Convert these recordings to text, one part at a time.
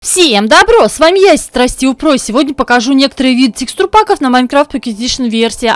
Всем добро! С вами я, Страстью Про. Сегодня покажу некоторые виды текстурпаков на Minecraft Pocket Edition версия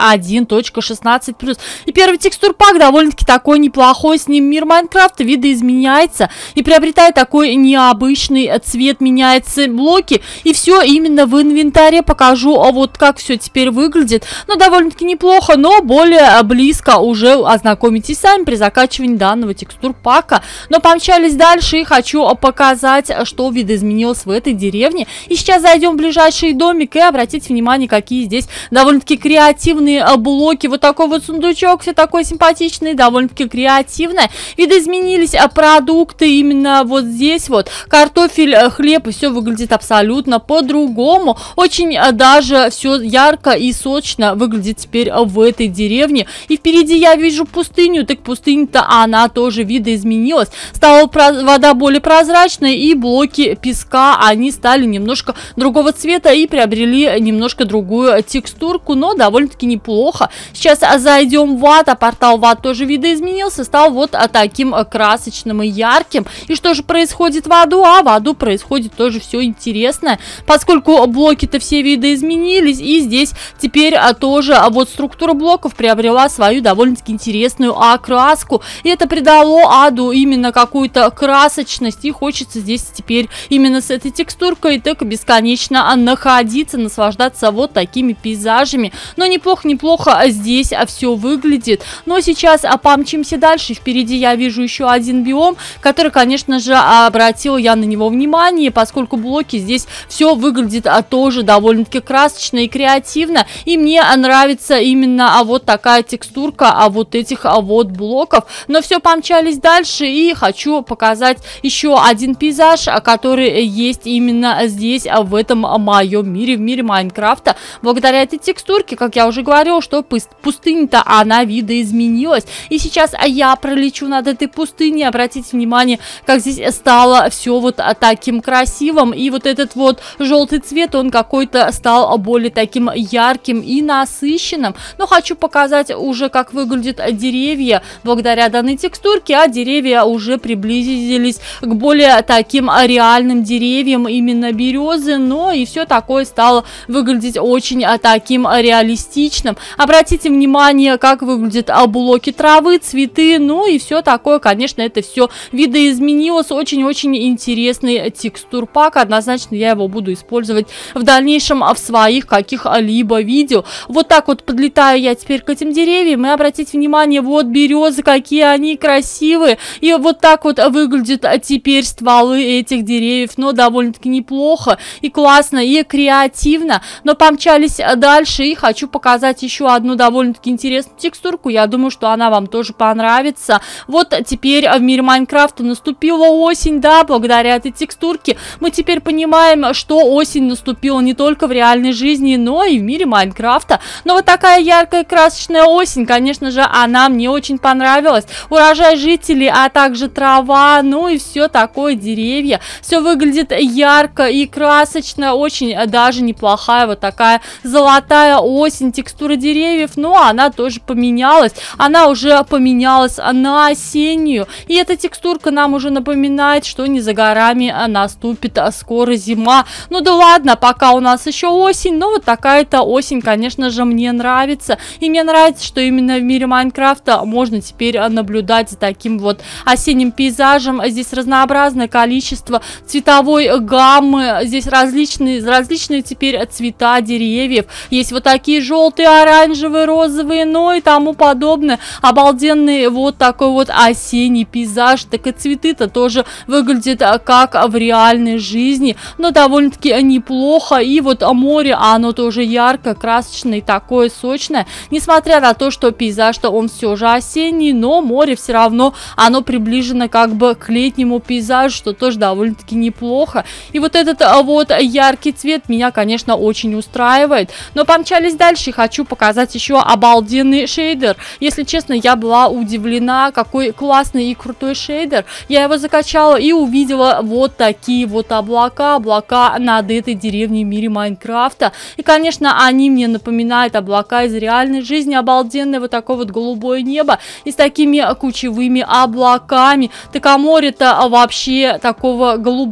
1.16+. И первый текстурпак довольно-таки такой неплохой. С ним мир Майнкрафта видоизменяется и приобретает такой необычный цвет, меняются блоки. И все именно в инвентаре. Покажу вот как все теперь выглядит. Ну, довольно-таки неплохо, но более близко уже ознакомитесь сами при закачивании данного текстурпака. Но помчались дальше и хочу показать, что видоизменилось в этой деревне. И сейчас зайдем в ближайший домик и обратите внимание, какие здесь довольно-таки креативные блоки. Вот такой вот сундучок, все такое симпатичный, довольно-таки креативное. Видоизменились продукты именно вот здесь вот. Картофель, хлеб, и все выглядит абсолютно по-другому. Очень даже все ярко и сочно выглядит теперь в этой деревне. И впереди я вижу пустыню, так пустыня-то она тоже видоизменилась. Стала вода более прозрачной, и блоки песка они стали немножко другого цвета и приобрели немножко другую текстурку, но довольно-таки неплохо. Сейчас зайдем в ад, а портал в ад тоже видоизменился, стал вот таким красочным и ярким. И что же происходит в аду? А в аду происходит тоже все интересное, поскольку блоки-то все видоизменились, и здесь теперь тоже вот структура блоков приобрела свою довольно-таки интересную окраску. И это придало аду именно какую-то красочность, и хочется здесь теперь именно с этой текстуркой так бесконечно находиться, наслаждаться вот такими пейзажами. Но неплохо здесь все выглядит. Но сейчас помчимся дальше. Впереди я вижу еще один биом, который, конечно же, обратил я на него внимание, поскольку блоки здесь все выглядит тоже довольно-таки красочно и креативно. И мне нравится именно вот такая текстурка вот этих вот блоков. Но все, помчались дальше, и хочу показать еще один пейзаж, который есть именно здесь, в этом моем мире, в мире Майнкрафта. Благодаря этой текстурке, как я уже говорила, что пустыня-то она видоизменилась. И сейчас я пролечу над этой пустыней. Обратите внимание, как здесь стало все вот таким красивым. И вот этот вот желтый цвет, он какой-то стал более таким ярким и насыщенным. Но хочу показать уже, как выглядят деревья благодаря данной текстурке. А деревья уже приблизились к более таким реальным деревьям, именно березы, но и все такое стало выглядеть очень таким реалистичным. Обратите внимание, как выглядят блоки травы, цветы, ну и все такое, конечно, это все видоизменилось. Очень-очень интересный текстурпак, однозначно я его буду использовать в дальнейшем в своих каких-либо видео. Вот так вот подлетаю я теперь к этим деревьям, и обратите внимание, вот березы, какие они красивые, и вот так вот выглядят теперь стволы этих деревьев, но довольно-таки неплохо и классно и креативно. Но помчались дальше, и хочу показать еще одну довольно-таки интересную текстурку. Я думаю, что она вам тоже понравится. Вот теперь в мире Майнкрафта наступила осень, да, благодаря этой текстурке мы теперь понимаем, что осень наступила не только в реальной жизни, но и в мире Майнкрафта. Но вот такая яркая красочная осень, конечно же, она мне очень понравилась. Урожай жителей, а также трава, ну и все такое, деревья. Все выглядит ярко и красочно, очень даже неплохая вот такая золотая осень, текстура деревьев, но она тоже поменялась, она уже поменялась на осеннюю, и эта текстурка нам уже напоминает, что не за горами наступит скоро зима. Ну да ладно, пока у нас еще осень, но вот такая-то осень, конечно же, мне нравится, и мне нравится, что именно в мире Майнкрафта можно теперь наблюдать за таким вот осенним пейзажем. Здесь разнообразное количество цветовой гаммы, здесь различные теперь цвета деревьев. Есть вот такие желтые, оранжевые, розовые, ну и тому подобное. Обалденный вот такой вот осенний пейзаж. Так и цветы-то тоже выглядят как в реальной жизни, но довольно-таки неплохо. И вот море, оно тоже ярко, красочное и такое сочное. Несмотря на то, что пейзаж-то он все же осенний, но море все равно оно приближено как бы к летнему пейзажу, что тоже довольно-таки неплохо. И вот этот вот яркий цвет меня, конечно, очень устраивает. Но помчались дальше, и хочу показать еще обалденный шейдер. Если честно, я была удивлена, какой классный и крутой шейдер. Я его закачала и увидела вот такие вот облака над этой деревней в мире Майнкрафта. И, конечно, они мне напоминают облака из реальной жизни. Обалденное вот такое вот голубое небо и с такими кучевыми облаками. Так а море-то вообще такого голубого бирюзового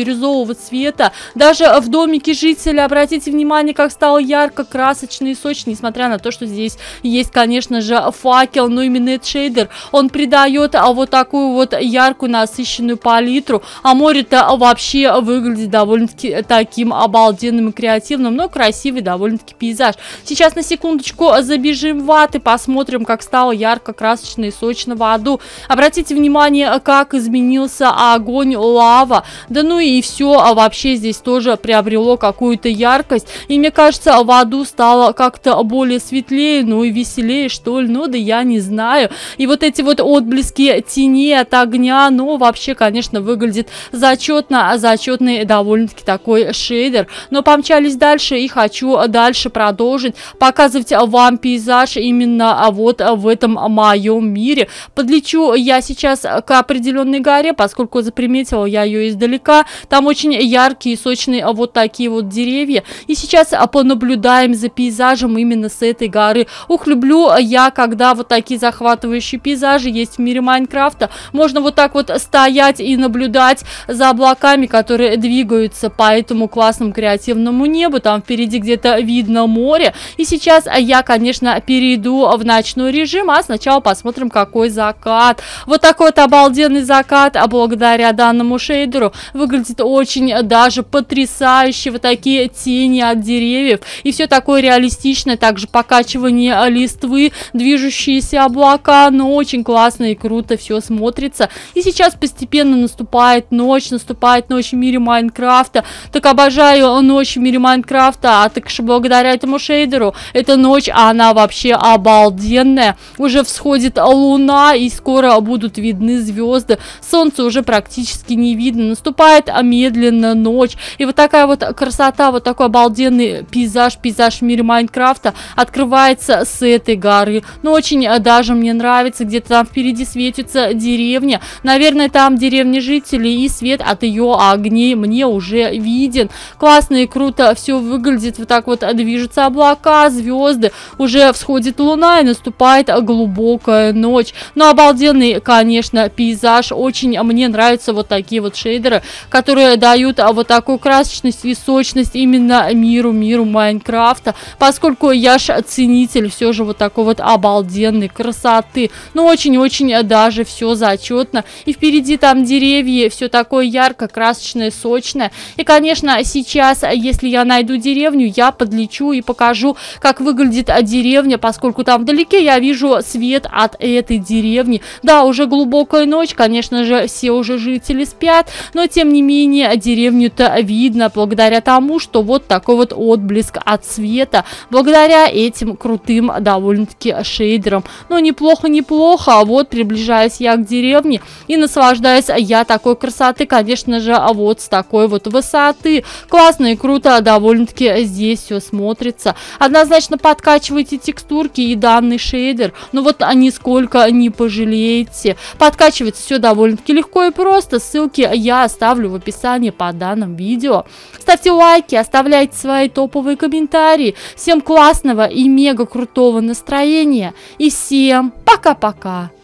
бирюзового цвета. Даже в домике жителя, обратите внимание, как стало ярко, красочно и сочно, несмотря на то, что здесь есть, конечно же, факел, но именно этот шейдер, он придает вот такую вот яркую, насыщенную палитру, а море-то вообще выглядит довольно-таки таким обалденным и креативным, но красивый довольно-таки пейзаж. Сейчас на секундочку забежим в ад и посмотрим, как стало ярко, красочно и сочно в аду. Обратите внимание, как изменился огонь, лава, да ну и все вообще здесь тоже приобрело какую-то яркость, и мне кажется, в аду стало как-то более светлее, ну и веселее, что ли, ну да я не знаю. И вот эти вот отблески теней от огня, ну вообще, конечно, выглядит зачетно, зачетный довольно-таки такой шейдер. Но помчались дальше и хочу дальше продолжить показывать вам пейзаж именно вот в этом моем мире. Подлечу я сейчас к определенной горе, поскольку заприметила я ее издалека. Там очень яркие и сочные вот такие вот деревья. И сейчас понаблюдаем за пейзажем именно с этой горы. Ух, люблю я, когда вот такие захватывающие пейзажи есть в мире Майнкрафта. Можно вот так вот стоять и наблюдать за облаками, которые двигаются по этому классному креативному небу. Там впереди где-то видно море. И сейчас я, конечно, перейду в ночной режим, а сначала посмотрим, какой закат. Вот такой вот обалденный закат, а благодаря данному шейдеру выглядит очень даже потрясающе. Вот такие тени от деревьев и все такое реалистичное, также покачивание листвы, движущиеся облака, но очень классно и круто все смотрится. И сейчас постепенно наступает ночь в мире Майнкрафта. Так обожаю ночь в мире Майнкрафта, а так что благодаря этому шейдеру эта ночь, она вообще обалденная. Уже всходит луна и скоро будут видны звезды. Солнце уже практически не видно. Наступает медленно ночь. И вот такая вот красота, вот такой обалденный пейзаж в мире Майнкрафта открывается с этой горы. Ну, очень даже мне нравится. Где-то там впереди светится деревня. Наверное, там деревня жителей, и свет от ее огней мне уже виден. Классно и круто все выглядит. Вот так вот движутся облака, звезды. Уже всходит луна и наступает глубокая ночь. Ну, обалденный, конечно, пейзаж. Очень мне нравятся вот такие вот шейдеры, которые дают вот такую красочность и сочность именно миру Майнкрафта, поскольку я ж ценитель все же вот такой вот обалденной красоты. Ну, очень-очень даже все зачетно. И впереди там деревья, все такое ярко, красочное, сочное. И, конечно, сейчас, если я найду деревню, я подлечу и покажу, как выглядит деревня, поскольку там вдалеке я вижу свет от этой деревни. Да, уже глубокая ночь, конечно же, все уже жители спят, но тем не менее деревню-то видно благодаря тому, что вот такой вот отблеск от света, благодаря этим крутым довольно-таки шейдерам. Но неплохо, вот приближаюсь я к деревне и наслаждаюсь я такой красоты, конечно же, вот с такой вот высоты. Классно и круто довольно-таки здесь все смотрится. Однозначно подкачивайте текстурки и данный шейдер, но вот нисколько не пожалеете. Подкачивается все довольно-таки легко и просто. Ссылки я оставлю в описании под данным видео. Ставьте лайки, оставляйте свои топовые комментарии. Всем классного и мега крутого настроения. И всем пока-пока.